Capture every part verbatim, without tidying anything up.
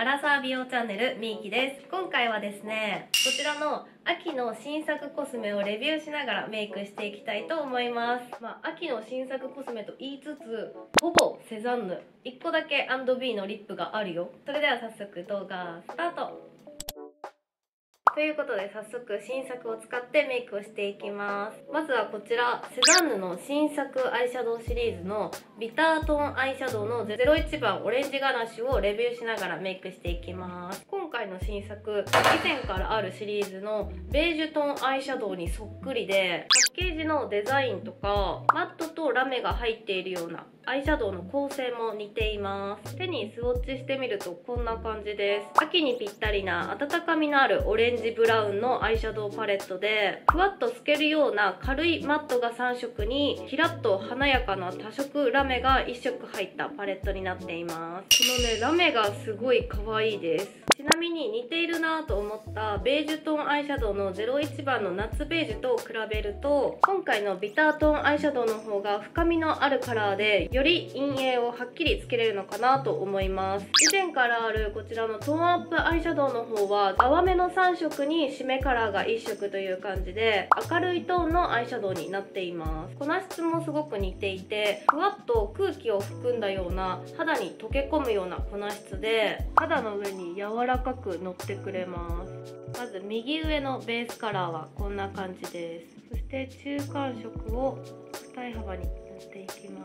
アラサー美容チャンネルみーきです。今回はですね、こちらの秋の新作コスメをレビューしながらメイクしていきたいと思います。まあ、秋の新作コスメと言いつつ、ほぼセザンヌいっこだけ アンドビー のリップがあるよ。それでは早速動画スタート。ということで早速新作を使ってメイクをしていきます。まずはこちらセザンヌの新作アイシャドウシリーズのビタートーンアイシャドウのゼロいちばんオレンジガナッシュをレビューしながらメイクしていきます。今回の新作、以前からあるシリーズのベージュトーンアイシャドウにそっくりで、パッケージのデザインとかマットとラメが入っているようなアイシャドウの構成も似ています。手にスウォッチしてみるとこんな感じです。秋にぴったりな温かみのあるオレンジブラウンのアイシャドウパレットで、ふわっと透けるような軽いマットがさんしょくにキラッと華やかな多色ラメがいっしょく入ったパレットになっています。このねラメがすごい可愛いです。ちなみに似ているなと思ったベージュトーンアイシャドウのゼロいちばんの夏ベージュと比べると、今回のビタートーンアイシャドウの方が深みのあるカラーでより陰影をはっきりつけれるのかなと思います。以前からあるこちらのトーンアップアイシャドウの方は淡めのさんしょくに締めカラーがいっしょくという感じで明るいトーンのアイシャドウになっています。粉質もすごく似ていて、ふわっと空気を含んだような肌に溶け込むような粉質で肌の上に柔らかく乗ってくれます。まず右上のベースカラーはこんな感じです。そして中間色を二重幅に塗っていきます。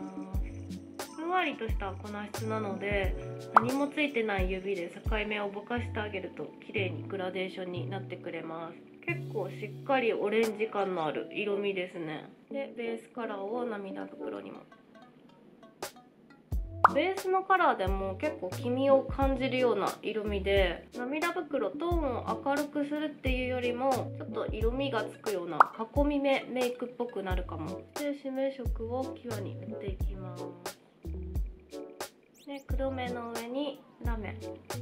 ふんわりとした粉質なので何もついてない指で境目をぼかしてあげると綺麗にグラデーションになってくれます。結構しっかりオレンジ感のある色味ですね。でベースカラーを涙袋にも。ベースのカラーでも結構黄身を感じるような色味で、涙袋トーンを明るくするっていうよりもちょっと色味がつくような囲み目メイクっぽくなるかも。で締め色を際に塗っていきます。で黒目の上にラメ。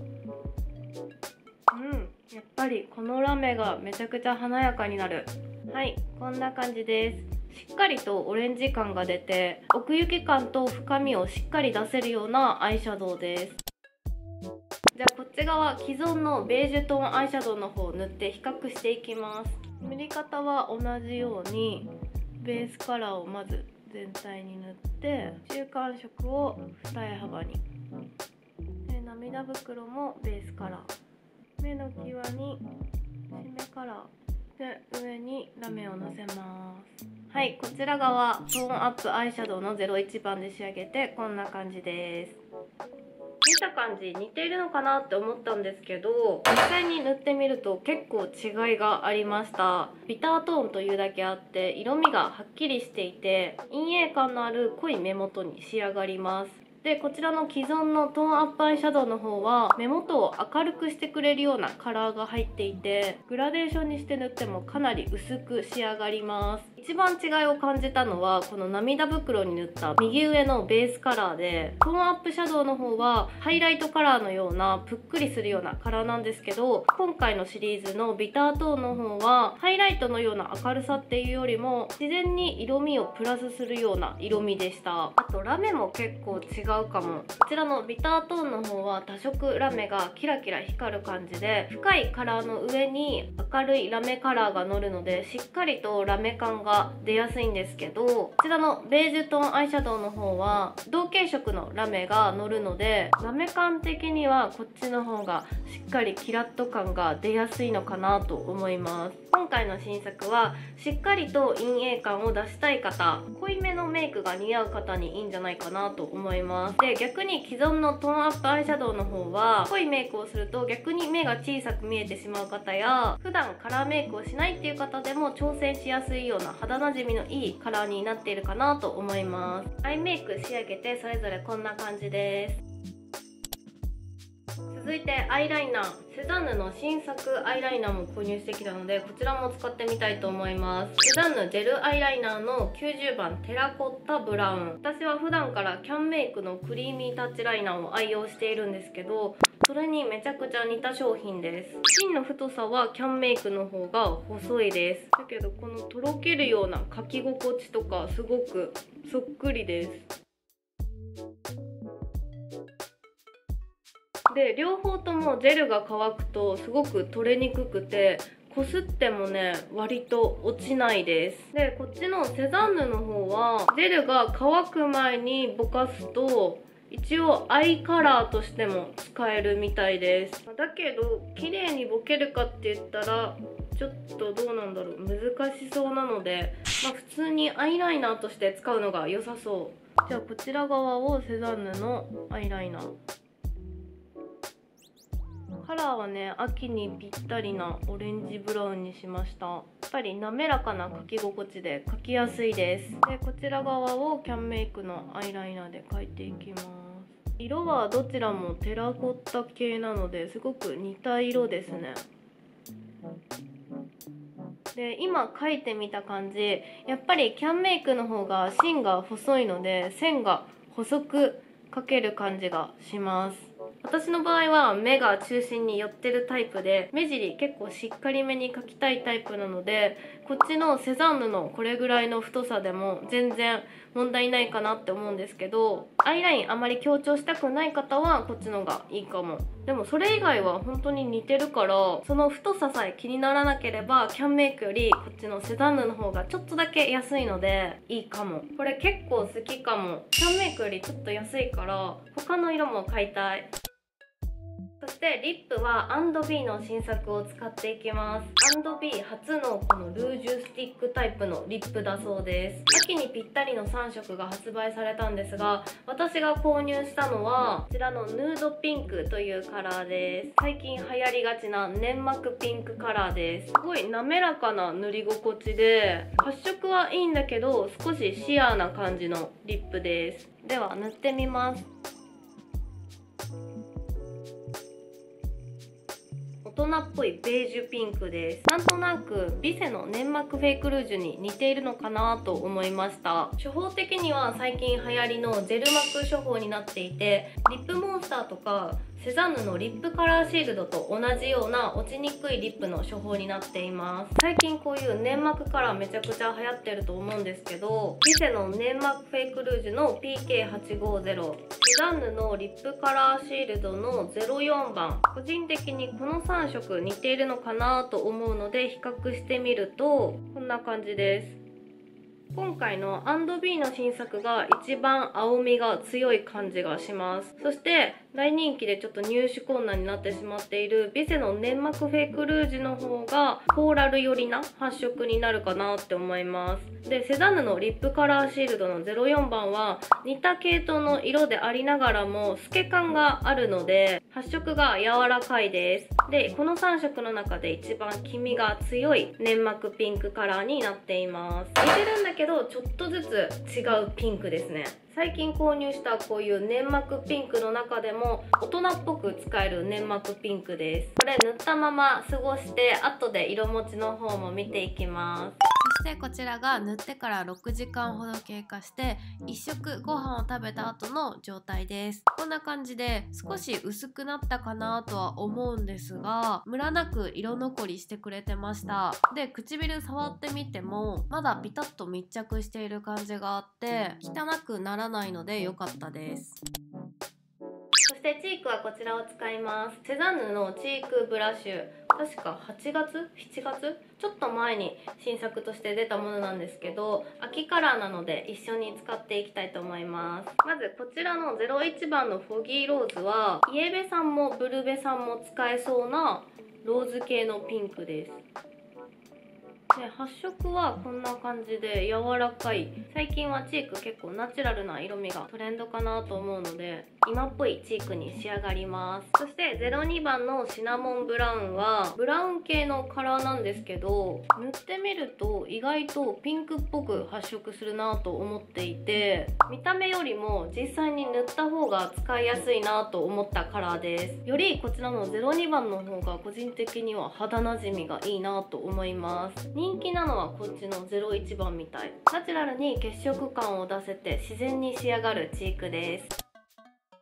うん、やっぱりこのラメがめちゃくちゃ華やかになる。はい、こんな感じです。しっかりとオレンジ感が出て奥行き感と深みをしっかり出せるようなアイシャドウです。じゃあこっち側既存のベージュトーンアイシャドウの方を塗って比較していきます。塗り方は同じようにベースカラーをまず全体に塗って中間色を二重幅に。で涙袋もベースカラー。目の際に締めカラーで上にラメをのせます。はい、こちら側トーンアップアイシャドウのゼロいちばんで仕上げてこんな感じです。見た感じ似ているのかなって思ったんですけど、実際に塗ってみると結構違いがありました。ビタートーンというだけあって色味がはっきりしていて陰影感のある濃い目元に仕上がります。でこちらの既存のトーンアップアイシャドウの方は目元を明るくしてくれるようなカラーが入っていて、グラデーションにして塗ってもかなり薄く仕上がります。一番違いを感じたのはこの涙袋に塗った右上のベースカラーで、トーンアップシャドウの方はハイライトカラーのようなぷっくりするようなカラーなんですけど、今回のシリーズのビタートーンの方はハイライトのような明るさっていうよりも自然に色味をプラスするような色味でした。あとラメも結構違うかも。こちらのビタートーンの方は多色ラメがキラキラ光る感じで、深いカラーの上に明るいラメカラーが乗るのでしっかりとラメ感が出やすいんですけど、こちらのベージュトーンアイシャドウの方は同系色のラメが乗るので、ラメ感的にはこっちの方がしっかりキラッと感が出やすいのかなと思います。今回の新作はしっかりと陰影感を出したい方、濃いめのメイクが似合う方にいいんじゃないかなと思います。で逆に既存のトーンアップアイシャドウの方は濃いメイクをすると逆に目が小さく見えてしまう方や、普段カラーメイクをしないっていう方でも挑戦しやすいような肌なじみのいいカラーになっているかなと思います。アイメイク仕上げてそれぞれこんな感じです。続いてアイライナー、セザンヌの新作アイライナーも購入してきたのでこちらも使ってみたいと思います。セザンヌジェルアイライナーのきゅうじゅうばんテラコッタブラウン。私は普段からキャンメイクのクリーミータッチライナーを愛用しているんですけど、それにめちゃくちゃ似た商品です。芯の太さはキャンメイクの方が細いです。だけどこのとろけるような描き心地とかすごくそっくりです。 で両方ともジェルが乾くとすごく取れにくくて、こすってもね割と落ちないです。でこっちのセザンヌの方はジェルが乾く前にぼかすと一応アイカラーとしても使えるみたいです。だけど綺麗にぼけるかって言ったらちょっとどうなんだろう、難しそうなので、まあ、普通にアイライナーとして使うのが良さそう。じゃあこちら側をセザンヌのアイライナー。カラーはね、秋にぴったりなオレンジブラウンにしました。やっぱり滑らかな描き心地で描きやすいです。でこちら側をキャンメイクのアイライナーで描いていきます。色はどちらもテラコッタ系なのですごく似た色ですね。で今描いてみた感じ、やっぱりキャンメイクの方が芯が細いので線が細く描ける感じがします。私の場合は目が中心に寄ってるタイプで、目尻結構しっかりめに描きたいタイプなので、こっちのセザンヌのこれぐらいの太さでも全然問題ないかなって思うんですけど、アイラインあまり強調したくない方はこっちのがいいかも。でもそれ以外は本当に似てるから、その太ささえ気にならなければキャンメイクよりこっちのセザンヌの方がちょっとだけ安いのでいいかも。これ結構好きかも。キャンメイクよりちょっと安いから他の色も買いたい。そしてリップは アンドビー の新作を使っていきます。 アンドビー 初のこのルージュスティックタイプのリップだそうです。秋にぴったりのさん色が発売されたんですが、私が購入したのはこちらのヌードピンクというカラーです。最近流行りがちな粘膜ピンクカラーです。すごい滑らかな塗り心地で、発色はいいんだけど少しシアーな感じのリップです。では塗ってみます。大人っぽいベージュピンクです。なんとなくビセの粘膜フェイクルージュに似ているのかなと思いました。処方的には最近流行りのジェルマック処方になっていて、リップモンスターとかセザンヌのリップカラーシールドと同じような落ちにくいリップの処方になっています。最近こういう粘膜カラーめちゃくちゃ流行ってると思うんですけど、ビセの粘膜フェイクルージュの ピーケーはちごーぜろ、 セザンヌのリップカラーシールドのゼロよんばん、個人的にこのさん色似ているのかなと思うので比較してみるとこんな感じです。今回の アンドビー の新作が一番青みが強い感じがします。そして大人気でちょっと入手困難になってしまっているビセの粘膜フェイクルージュの方がコーラル寄りな発色になるかなって思います。でセザンヌのリップカラーシールドのゼロよんばんは似た系統の色でありながらも透け感があるので発色が柔らかいです。でこのさん色の中で一番黄みが強い粘膜ピンクカラーになっています。似てるんだけどちょっとずつ違うピンクですね。最近購入したこういう粘膜ピンクの中でも大人っぽく使える粘膜ピンクです。これ塗ったまま過ごして後で色持ちの方も見ていきます。そしてこちらが塗ってからろくじかんほど経過して一食ご飯を食べた後の状態です。こんな感じで少し薄くなったかなとは思うんですが、ムラなく色残りしてくれてました。で唇触ってみてもまだピタッと密着している感じがあって汚くならないので良かったです。そしてチークはこちらを使います。セザンヌのチークブラシュ、確かはちがつしちがつちょっと前に新作として出たものなんですけど、秋カラーなので一緒に使っていきたいと思います。まずこちらのゼロいちばんのフォギーローズはイエベさんもブルベさんも使えそうなローズ系のピンクです。で発色はこんな感じで柔らかい。最近はチーク結構ナチュラルな色味がトレンドかなと思うので今っぽいチークに仕上がります。そしてゼロにばんのシナモンブラウンはブラウン系のカラーなんですけど、塗ってみると意外とピンクっぽく発色するなと思っていて、見た目よりも実際に塗った方が使いやすいなと思ったカラーです。よりこちらのゼロにばんの方が個人的には肌なじみがいいなと思います。人気なのはこっちのゼロいちばんみたい。ナチュラルに血色感を出せて自然に仕上がるチークです。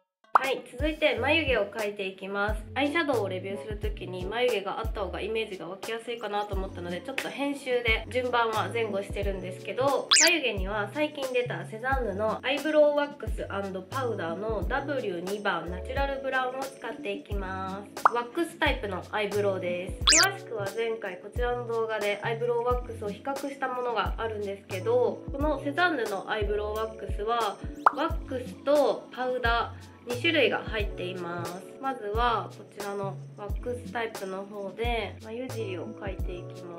はい、続いて眉毛を描いていきます。アイシャドウをレビューするときに眉毛があった方がイメージが湧きやすいかなと思ったので、ちょっと編集で順番は前後してるんですけど、眉毛には最近出たセザンヌのアイブロウワックス&パウダーの ダブリューに 番ナチュラルブラウンを使っていきます。ワックスタイプのアイブロウです。詳しくは前回こちらの動画でアイブロウワックスを比較したものがあるんですけど、このセザンヌのアイブロウワックスはワックスとパウダーに種類が入っています。まずはこちらのワックスタイプの方で眉尻を描いていきます。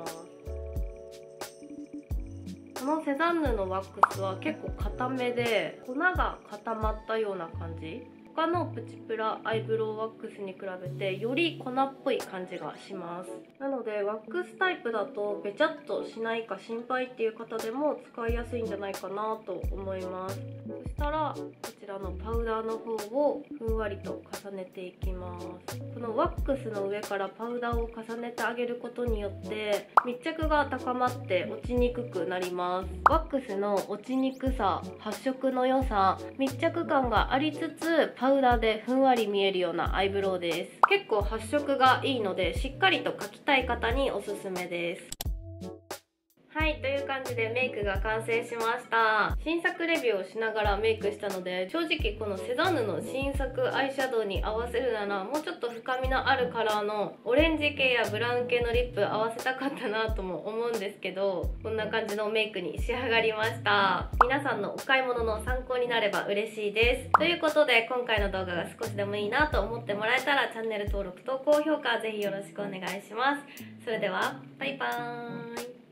このセザンヌのワックスは結構固めで粉が固まったような感じ。他のプチプラアイブロウワックスに比べてより粉っぽい感じがします。なのでワックスタイプだとべちゃっとしないか心配っていう方でも使いやすいんじゃないかなと思います。そしたらこちらのパウダーの方をふんわりと重ねていきます。このワックスの上からパウダーを重ねてあげることによって密着が高まって落ちにくくなります。ワックスの落ちにくさ、発色の良さ、密着感がありつつパウダーでふんわり見えるようなアイブロウです。結構発色がいいのでしっかりと描きたい方におすすめです。はい、という感じでメイクが完成しました。新作レビューをしながらメイクしたので、正直このセザンヌの新作アイシャドウに合わせるならもうちょっと深みのあるカラーのオレンジ系やブラウン系のリップ合わせたかったなとも思うんですけど、こんな感じのメイクに仕上がりました。皆さんのお買い物の参考になれば嬉しいです。ということで今回の動画が少しでもいいなと思ってもらえたらチャンネル登録と高評価ぜひよろしくお願いします。それではバイバーイ。